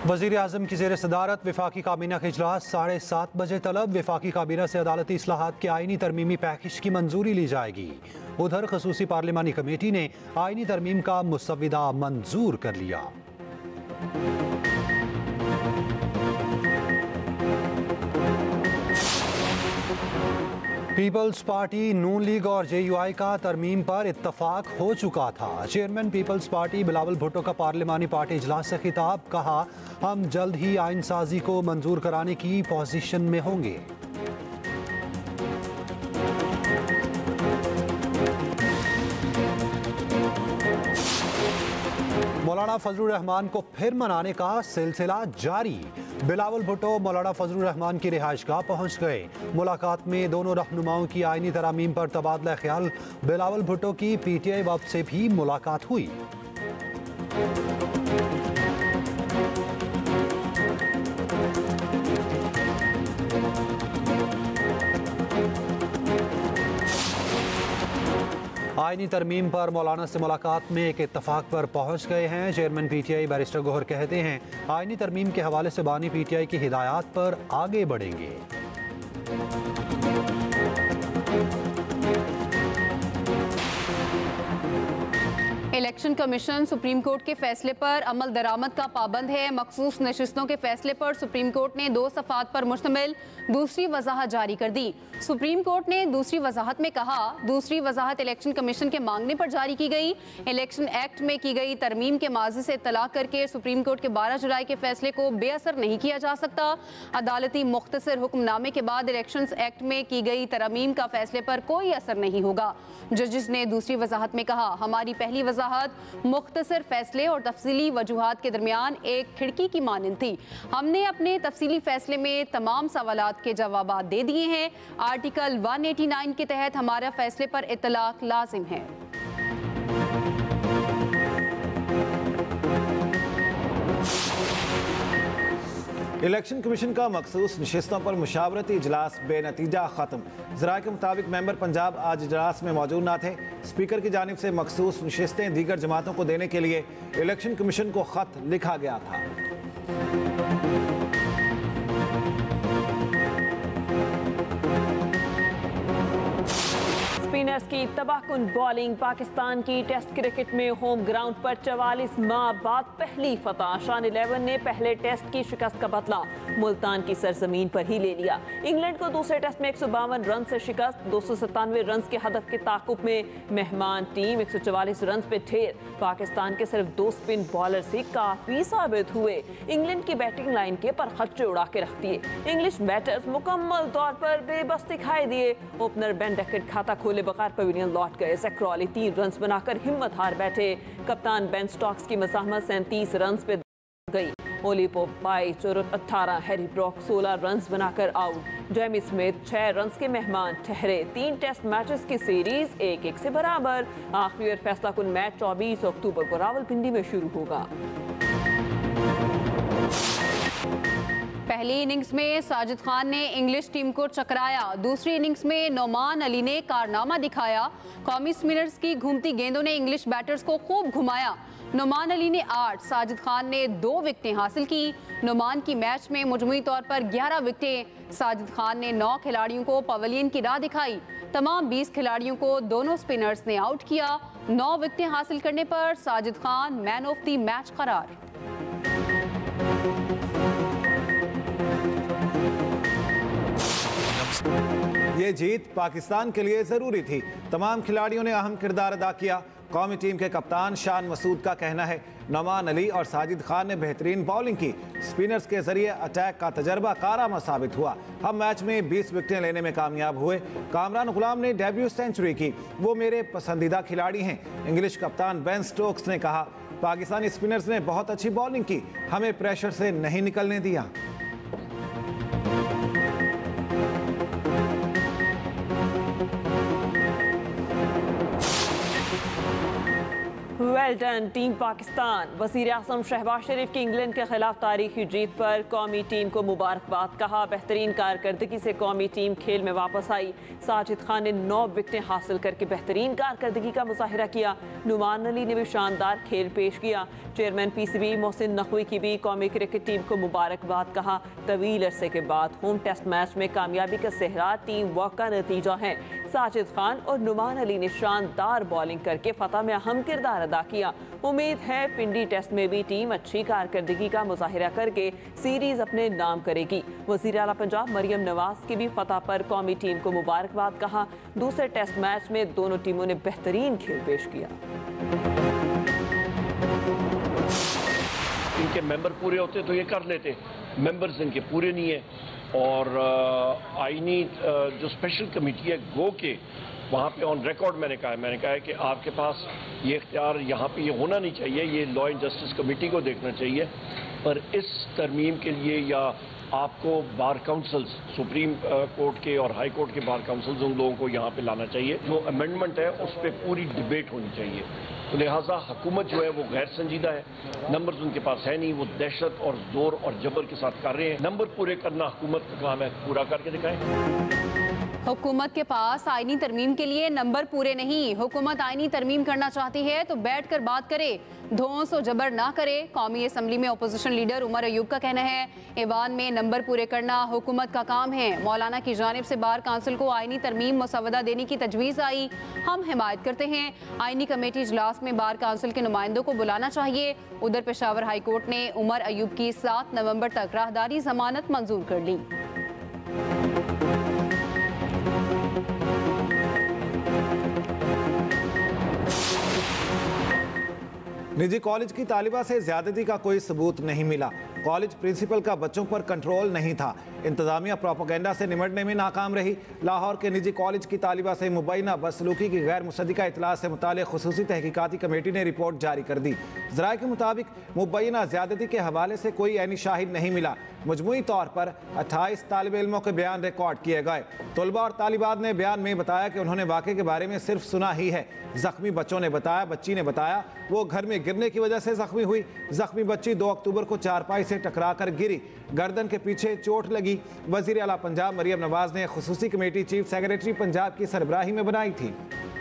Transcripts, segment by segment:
वज़ीर आज़म की ज़ेर सदारत वफाकी काबीना का इजलास 7:30 बजे तलब। वफाकी काबीना से अदालती इस्लाहात के आईनी तरमीमी पैकेज की मंजूरी ली जाएगी। उधर खसूसी पार्लिमानी कमेटी ने आईनी तरमीम का मुसव्विदा मंजूर कर लिया। पीपल्स पार्टी, नून लीग और JUI का तरमीम पर इत्तफाक हो चुका था। Chairman people's party Bilawal Bhutto का पार्लिमानी पार्टी इजलास से खिताब, कहा हम जल्द ही आइन साजी को मंजूर कराने की पोजीशन में होंगे। मौलाना फजलुर रहमान को फिर मनाने का सिलसिला जारी। बिलावल भुट्टो मौलाना फजलुर रहमान की रिहाइशगाह पहुंच गए। मुलाकात में दोनों रहनुमाओं की आईनी तरामीम पर तबादला ख्याल। बिलावल भुट्टो की PTI वफ़द से भी मुलाकात हुई। आईनी तरमीम पर मौलाना से मुलाकात में एक इत्तफाक पर पहुंच गए हैं। चेयरमैन PTI बैरिस्टर गोहर कहते हैं आईनी तरमीम के हवाले से बानी PTI की हिदायत पर आगे बढ़ेंगे। इलेक्शन कमीशन सुप्रीम कोर्ट के फैसले पर अमल दरामद का पाबंद है। मखसूस नशिस्तों के फैसले पर सुप्रीम कोर्ट ने 2 सफ़ात पर मुश्तमिल दूसरी वजाहत जारी कर दी। सुप्रीम कोर्ट ने दूसरी वजाहत में कहा, दूसरी वजाहत इलेक्शन कमीशन के मांगने पर जारी की गई। इलेक्शन एक्ट में की गई तरमीम के माजी से इत्तला करके सुप्रीम कोर्ट के 12 जुलाई के फैसले को बेअसर नहीं किया जा सकता। अदालती मुख्तसर हुक्मनामे के बाद इलेक्शन एक्ट में की गई तरमीम का फैसले पर कोई असर नहीं होगा। जजिस ने दूसरी वजाहत में कहा, हमारी पहली वजाहत मुख्तसर फैसले और तफसीली वजूहात के दरमियान एक खिड़की की मानंद थी। हमने अपने तफसीली फैसले में तमाम सवालात के जवाब दे दिए हैं। आर्टिकल 189 के तहत हमारा फैसले पर इत्तलाक लाजिम है। इलेक्शन कमीशन का मखसूस नशिस्तों पर मुशावरती इजलास बेनतीजा खत्म। ज़राए के मुताबिक मेंबर पंजाब आज इजलास में मौजूद न थे। स्पीकर की जानिब से मखसूस नशिस्तें दीगर जमातों को देने के लिए इलेक्शन कमीशन को खत लिखा गया था। स्पिनर्स की तबाहकुन बॉलिंग। पाकिस्तान की टेस्ट क्रिकेट में होम ग्राउंड पर 44 माह बाद पहली फतह। शान 11 ने पहले टेस्ट की शिकस्त का बदला मुल्तान की सरजमीन पर ही ले लिया। इंग्लैंड को दूसरे टेस्ट में 152 रन से शिकस्त। 297 रन के हदफ के ताकुब में मेहमान टीम 144 रन पे ढेर। पाकिस्तान के सिर्फ 2 स्पिन बॉलर से काफी साबित हुए। इंग्लैंड की बैटिंग लाइन के पर खर्चे उड़ा के रख दिए। इंग्लिश बैटर्स मुकम्मल तौर पर बेबस दिखाई दिए। ओपनर बेन डकट खाता खोले बगैर पवेलियन लौट गए। ज़ैक क्रॉली 3 रन बनाकर हिम्मत हार बैठे। कप्तान बेन स्टोक्स की मज़ाहमत 37 रन पे गई। Ollie Pope 22, 18, Harry Brook 16 run बनाकर आउट। जेमी स्मिथ 6 रन के मेहमान ठहरे। 3 टेस्ट मैचेस की सीरीज 1-1 से बराबर। आखिरी और फैसला कुन मैच 24 अक्टूबर को रावलपिंडी में शुरू होगा। पहली इनिंग्स में साजिद खान ने इंग्लिश टीम को चकराया। दूसरी इनिंग्स में नोमान अली ने कारनामा दिखाया। कौमी स्पिनर्स की घूमती गेंदों ने इंग्लिश बैटर्स को खूब घुमाया। नोमान अली ने 8, साजिद खान ने 2 विकेटें हासिल की। नोमान की मैच में मजमूई तौर पर 11 विकेटें। साजिद खान ने 9 खिलाड़ियों को पवेलियन की राह दिखाई। तमाम 20 खिलाड़ियों को दोनों स्पिनर्स ने आउट किया। 9 विकेटें हासिल करने पर Sajid Khan man of the match करार। ये जीत पाकिस्तान के लिए ज़रूरी थी। तमाम खिलाड़ियों ने अहम किरदार अदा किया। कौमी टीम के कप्तान शान मसूद का कहना है नोमान अली और साजिद खान ने बेहतरीन बॉलिंग की। स्पिनर्स के जरिए अटैक का तजर्बा कारआमद साबित हुआ। हम मैच में 20 विकेटें लेने में कामयाब हुए। कामरान गुलाम ने डेब्यू सेंचुरी की। वो मेरे पसंदीदा खिलाड़ी हैं। इंग्लिश कप्तान बेन स्टोक्स ने कहा पाकिस्तानी स्पिनर्स ने बहुत अच्छी बॉलिंग की, हमें प्रेशर से नहीं निकलने दिया। Well done team Pakistan. वज़ीर आज़म शहबाज शरीफ की इंग्लैंड के खिलाफ तारीखी जीत पर कौमी टीम को मुबारकबाद। कहा बेहतरीन कारकर्दगी से कौमी टीम खेल में वापस आई। साजिद खान ने 9 विकेटें हासिल करके बेहतरीन कारकर्दगी का मुजाहिरा किया। नुमान अली ने भी शानदार खेल पेश किया। चेयरमैन PCB मोहसिन नकवी की भी कौमी क्रिकेट टीम को मुबारकबाद। कहा तवील अरसे के बाद होम टेस्ट मैच में कामयाबी का सेहरा टीम वर्क का नतीजा है। साजिद खान और नुमान अली ने शानदार बॉलिंग करके फतह में अहम किरदार अदा किया। उम्मीद है पिंडी टेस्ट में भी टीम अच्छी कारकर्दगी का मुजाहिरा करके सीरीज अपने नाम करेगी। वज़ीर आला पंजाब मरियम नवाज की भी फतह पर कौमी टीम को मुबारकबाद। कहा दूसरे टेस्ट मैच में दोनों टीमों ने बेहतरीन खेल पेश किया। इनके मेंबर पूरे होते तो ये कर लेते, मेंबर्स इनके पूरे नहीं है। और आईनी जो स्पेशल कमेटी है गो के वहाँ पे ऑन रिकॉर्ड मैंने कहा है कि आपके पास ये इख्तियार यहाँ पे ये होना नहीं चाहिए, ये लॉ एंड जस्टिस कमेटी को देखना चाहिए। पर इस तरमीम के लिए या आपको बार काउंसिल्स, सुप्रीम कोर्ट के और हाई कोर्ट के बार काउंसिल्स उन लोगों को यहाँ पे लाना चाहिए। जो अमेंडमेंट है उस पर पूरी डिबेट होनी चाहिए। तो लिहाजा हुकूमत जो है वो गैर संजीदा है, नंबर्स उनके पास है नहीं, वो दहशत और जोर और जबर के साथ कर रहे हैं। नंबर पूरे करना हुकूमत का काम है, पूरा करके दिखाएं। हुकूमत के पास आईनी तरमीम के लिए नंबर पूरे नहीं। हुकूमत आईनी तरमीम करना चाहती है तो बैठकर बात करे, धौंस और जबर ना करे। कौमी असम्बली में अपोजिशन लीडर उमर अयूब का कहना है ऐवान में नंबर पूरे करना हुकूमत का काम है। मौलाना की जानिब से बार काउंसिल को आईनी तरमीम मसवदा देने की तजवीज़ आई, हम हिमायत करते हैं। आईनी कमेटी इजलास में बार काउंसिल के नुमाइंदों को बुलाना चाहिए। उधर पेशावर हाई कोर्ट ने उमर अयूब की 7 नवंबर तक राहदारी जमानत मंजूर कर ली। निजी कॉलेज की तालिबा से ज्यादती का कोई सबूत नहीं मिला। कॉलेज प्रिंसिपल का बच्चों पर कंट्रोल नहीं था। इंतजामिया प्रोपोगेंडा से निमटने में नाकाम रही। लाहौर के निजी कॉलेज की तालिबा से मुबैना बदसलूकी की गैर मुसद्दिका इतला से मुताल्लिक़ खुसूसी तहकीकाती कमेटी ने रिपोर्ट जारी कर दी। ज़राए के मुताबिक मुबैना ज्यादती के हवाले से कोई ऐनी शाहिद नहीं मिला। मजमूई तौर पर 28 तालिब इल्मों के बयान रिकॉर्ड किए गए। तलबा और तालिबात ने बयान में बताया कि उन्होंने वाक़े के बारे में सिर्फ सुना ही है। जख्मी बच्ची ने बताया वो घर में गिरने की वजह से जख्मी हुई। जख्मी बच्ची 2 अक्टूबर को चारपाई से टकराकर गिरी, गर्दन के पीछे चोट लगी। वज़ीर आला पंजाब मरियम नवाज ने खुसूसी कमेटी चीफ सेक्रेटरी पंजाब की सरबराही में बनाई थी।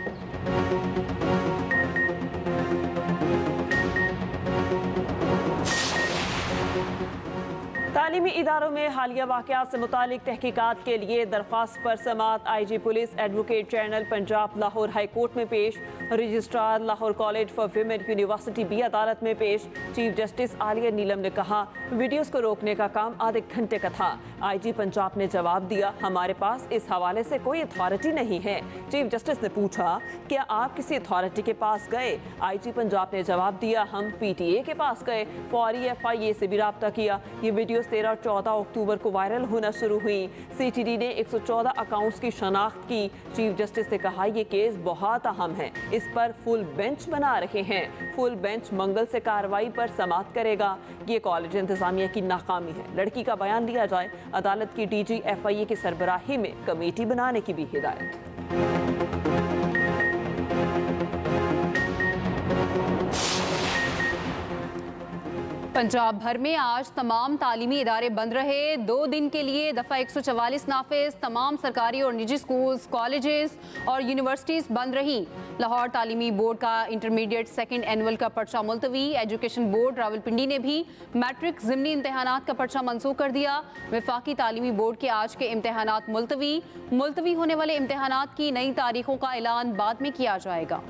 तालीमी इदारों में हालिया वाक़यात से मुतालिक तहकीकात के लिए दरख्वास्त पर समात IG police advocate general Punjab Lahore high court में पेश। Registrar Lahore college for women university भी अदालत में पेश। चीफ जस्टिस आलिया नीलम ने कहा वीडियोस को रोकने का काम आधे घंटे का था। IG पंजाब ने जवाब दिया हमारे पास इस हवाले से कोई अथॉरिटी नहीं है। चीफ जस्टिस ने पूछा क्या आप किसी अथॉरिटी के पास गए? IG पंजाब ने जवाब दिया हम PTA के पास गए, फौरी FIA से भी रब्ता किया। ये वीडियोस 13 और 14 अक्टूबर को वायरल होना शुरू हुई। CTD ने 114 अकाउंट्स की शनाख्त की। चीफ जस्टिस ने कहा यह केस बहुत अहम है, इस पर फुल बेंच बना रहे हैं। फुल बेंच मंगल से कार्रवाई पर समाअत करेगा। ये कॉलेज इंतजामिया की नाकामी है। लड़की का बयान लिया जाए। अदालत की DG FIA की सरबराही में कमेटी बनाने की भी हिदायत। पंजाब भर में आज तमाम तालीमी इदारे बंद रहे। 2 दिन के लिए दफ़ा 144 नाफिज। तमाम सरकारी और निजी स्कूल्स, कॉलेजेस और यूनिवर्सिटीज़ बंद रही। लाहौर तालीमी बोर्ड का इंटरमीडिएट 2nd एनुअल का पर्चा मुलतवी। एजुकेशन बोर्ड रावलपिंडी ने भी मैट्रिक ज़िमनी इम्तहानात का पर्चा मनसूख कर दिया। वफाकी तालीमी बोर्ड के आज के इम्तहानात मुलतवी होने वाले इम्तहानात की नई तारीखों का ऐलान बाद में किया जाएगा।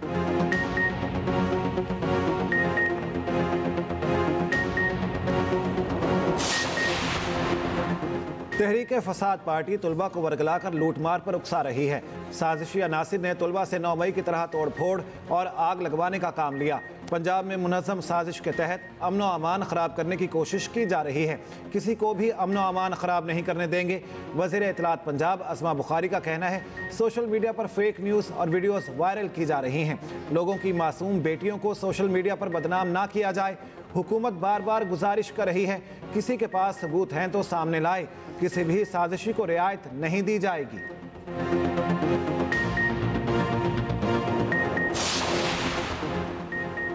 तहरीक फसाद पार्टी तलबा को वरगलाकर लूटमार पर उकसा रही है। साजिशी अनासिर ने तलबा से 9 मई की तरह तोड़ फोड़ और आग लगवाने का काम लिया। पंजाब में मुनज़्ज़म साजिश के तहत अमन व अमान ख़राब करने की कोशिश की जा रही है। किसी को भी अमन व अमान ख़राब नहीं करने देंगे। वज़ीर इत्तलात पंजाब अस्मा बुखारी का कहना है सोशल मीडिया पर फेक न्यूज़ और वीडियोज़ वायरल की जा रही हैं। लोगों की मासूम बेटियों को सोशल मीडिया पर बदनाम ना किया जाए। हुकूमत बार बार गुजारिश कर रही है किसी के पास सबूत हैं तो सामने लाए। किसी भी साजिशी को रियायत नहीं दी जाएगी।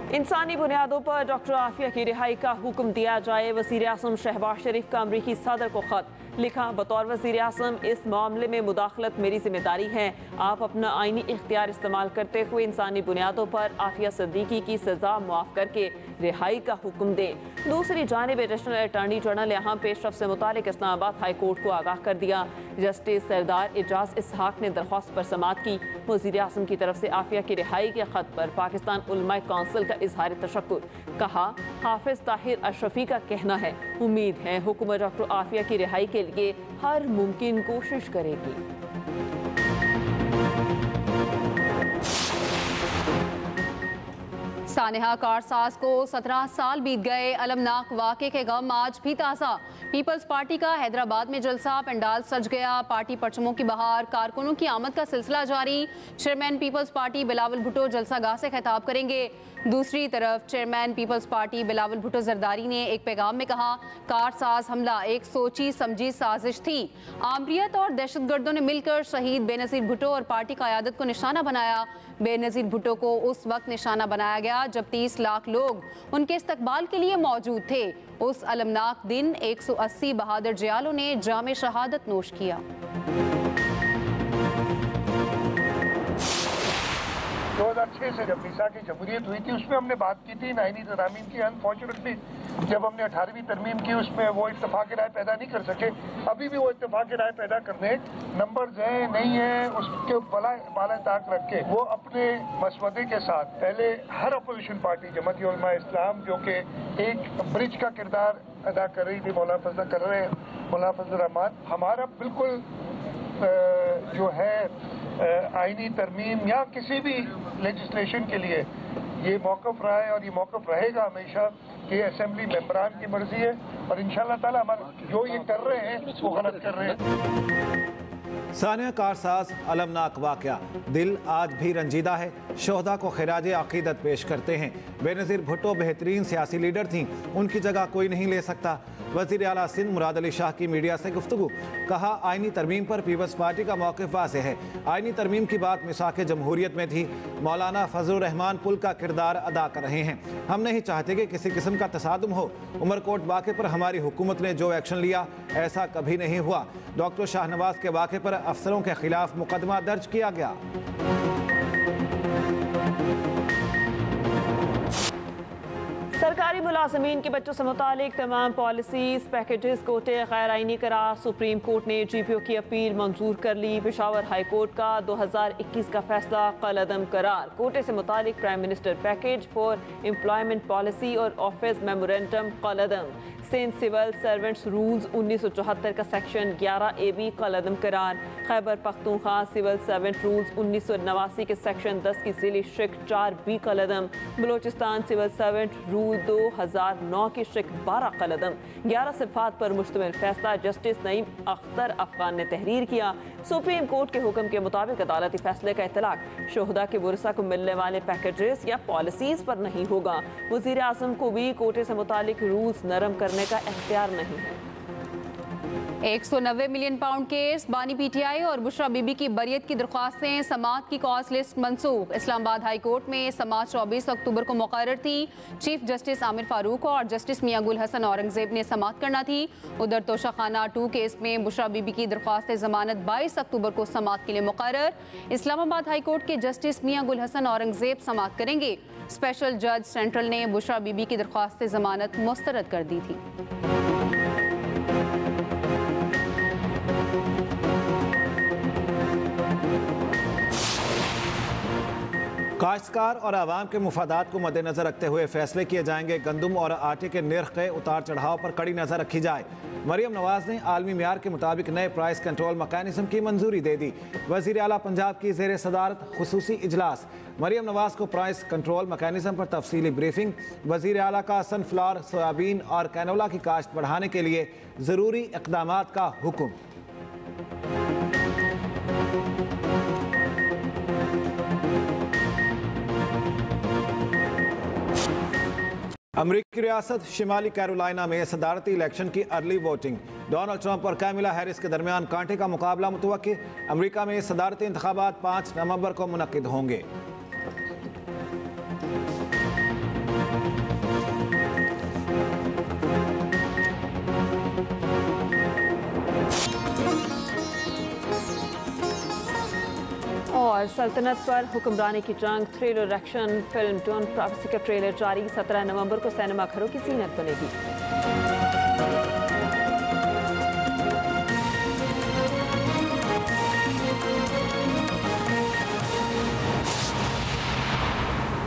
इंसानी बुनियादों पर डॉक्टर आफिया की रिहाई का हुक्म दिया जाए। वज़ीर आज़म शहबाज शरीफ का अमरीकी सदर को खत लिखा। बतौर वज़ीर आज़म, इस मामले में मुदाखलत मेरी जिम्मेदारी है। आप अपना आईनी इख्तियार इस्तेमाल करते हुए इंसानी बुनियादों पर आफिया सिद्दीकी की सज़ा मुआफ़ करके रिहाई का हुक्म दें। दूसरी जानिब एडिशनल अटॉर्नी जनरल यहाँ पेशरफ से मुतालिक इस्लामाबाद हाई कोर्ट को आगाह कर दिया। जस्टिस सरदार एजाज इसहाक ने दरख्वास्त पर समाअत की। वज़ीर आज़म की तरफ से आफिया की रिहाई के खत पर पाकिस्तान उलमाए काउंसिल का इजहार तशक्कुर। कहा, हाफिज ताहिर अशरफी का कहना है, उम्मीद है हुकूमत डॉक्टर आफिया की रिहाई के लिए हर मुमकिन कोशिश करेगी। सानेहा कारसाज को 17 साल बीत गए। अलमनाक वाक़े के गम आज भी ताज़ा। पीपल्स पार्टी का हैदराबाद में जलसा, पंडाल सज गया। पार्टी परचमों की बहार, कारकुनों की आमद का सिलसिला जारी। Chairman people's party Bilawal Bhutto जलसा गाह से खिताब करेंगे। दूसरी तरफ chairman people's party Bilawal Bhutto Zardari ने एक पैगाम में कहा, कारसाज हमला एक सोची समझी साजिश थी। आमरीत और दहशतगर्दों ने मिलकर शहीद बेनज़ीर भुट्टो और पार्टी क़यादत को निशाना बनाया। बेनज़ीर भुट्टो को उस वक्त निशाना बनाया गया जब 30 लाख लोग उनके इस्तकबाल के लिए मौजूद थे। उस अलमनाक दिन 180 बहादुर जयालों ने जामे शहादत नोश किया। 2006 से जब मीसा की जमहूरियत हुई थी उसमें हमने बात की थी आईनी तरमीम की। अनफॉर्चुनेटली जब हमने 18वीं तरमीम की उसमें वो इत्तेफाक राय पैदा नहीं कर सके। अभी भी वो इत्तेफाक राय पैदा करने नंबर्स हैं नहीं है उसके बाला ताक रख के वो अपने मसवदे के साथ पहले हर अपोजिशन पार्टी जमात उलमा इस्लाम जो कि एक ब्रिज का किरदार अदा कर रही थी, मौलाना फजल रहमान, हमारा बिल्कुल जो है आईनी तरमीम या किसी भी लेजिस्लेशन के लिए ये मौक़िफ़ रहा है और ये मौक़िफ़ रहेगा हमेशा कि असेंबली मेंबरान की मर्जी है और इंशाअल्लाह ताला हमारे जो ये कर रहे हैं वो गलत कर रहे हैं। सानिया कारसाज अलमनाक वाक़या, दिल आज भी रंजीदा है। शोहदा को खिराज अक़ीदत पेश करते हैं। बेनज़ीर भुट्टो बेहतरीन सियासी लीडर थीं, उनकी जगह कोई नहीं ले सकता। वज़ीर आला सिंध मुराद अली शाह की मीडिया से गुफ्तगू, कहा आईनी तरमीम पर पीपल्स पार्टी का मौक़िफ़ वाज़ेह है। आईनी तरमीम की बात मिसाक़ जमहूरियत में थी। मौलाना फजलुर रहमान पुल का किरदार अदा कर रहे हैं। हम नहीं चाहते कि किसी किस्म का तसादुम हो। उमरकोट वाक़े पर हमारी हुकूमत ने जो एक्शन लिया ऐसा कभी नहीं हुआ। डॉक्टर शाहनवाज के वाक़े पर अफसरों के खिलाफ मुकदमा दर्ज किया गया। सरकारी मुलाजमीन के बच्चों से मुतालिक तमाम पॉलिसीज पैकेजेस कोटे गैर आईनी करार। सुप्रीम कोर्ट ने GPO की अपील मंजूर कर ली। पेशावर हाई कोर्ट का 2021 का फैसला कलअदम करार। कोटे से मुतालिक prime minister package for employment policy और ऑफिस मेमोरेंडम कलअदम। सिंध सिविल सर्वेंट्स रूल्स 1974 का सेक्शन 11AB कलअदम करार। Khyber Pakhtunkhwa civil servant rules 1989 के सेक्शन 10 की ज़िली शिक 4B कलअदम। बलोचिस्तान सिविल सर्वेंट रूल 2009 की शिक 12 कलअदम। 11 सिफात पर मुश्तमिल फैसला जस्टिस नईम अख्तर अफगान ने तहरीर किया। सुप्रीम कोर्ट के हुक्म के मुताबिक अदालती फैसले का इतलाक शोहदा के वरसा को मिलने वाले पैकेजेस या पॉलिसीज पर नहीं होगा। वज़ीर आज़म को भी कोटे से मुतालिक रूल्स नरम करने का इख्तियार नहीं है। 190 मिलियन पाउंड केस, बानी PTI और बुशरा बीबी की बरियत की दरख्वास्तें, समाअत की कॉज लिस्ट मनसूख। इस्लामाबाद हाई कोर्ट में समाअत 24 अक्टूबर को मुकर्रर थी। चीफ जस्टिस आमिर फारूक और जस्टिस मियां गुल हसन औरंगजेब ने समाअत करना थी। उधर तोशाखाना 2 केस में बुशरा बीबी की दरख्वास्त जमानत 22 अक्टूबर को समाअत के लिए मुकर्रर। इस्लामाबाद हाई कोर्ट के जस्टिस मियां गुल हसन औरंगजेब समाअत करेंगे। स्पेशल जज सेंट्रल ने बुशरा बीबी की दरख्वास्त जमानत मुस्तरद कर दी थी। काश्तकार और आवाम के मुफादात को मद्देनजर रखते हुए फैसले किए जाएंगे। गंदम और आटे के निर्ख के उतार चढ़ाव पर कड़ी नजर रखी जाए। मरियम नवाज ने आलमी मियार के मुताबिक नए प्राइस कंट्रोल मैकेनिज्म की मंजूरी दे दी। वज़ीर आला पंजाब की ज़ेर सदारत खुसूसी इजलास। मरियम नवाज को प्राइस कंट्रोल मैकेनिज्म पर तफसीली ब्रीफिंग। वज़ीर आला का सनफ्लावर, सोयाबीन और कैनोला की काश्त बढ़ाने के लिए ज़रूरी इक़दामात का हुक्म। अमरीकी रियासत शिमाली कैरोलिना में सदारती इलेक्शन की अर्ली वोटिंग। डोनाल्ड ट्रंप और कैमिला हैरिस के दरमियान कांटे का मुकाबला मुतवक्की। अमरीका में सदारती इंतखाबात 5 नवंबर को मुनक्किद होंगे। और सल्तनत पर हुक्मरानी की जंग thriller action film Don privacy का ट्रेलर जारी। 17 नवंबर को सिनेमा घरों की जीनत बनेगी।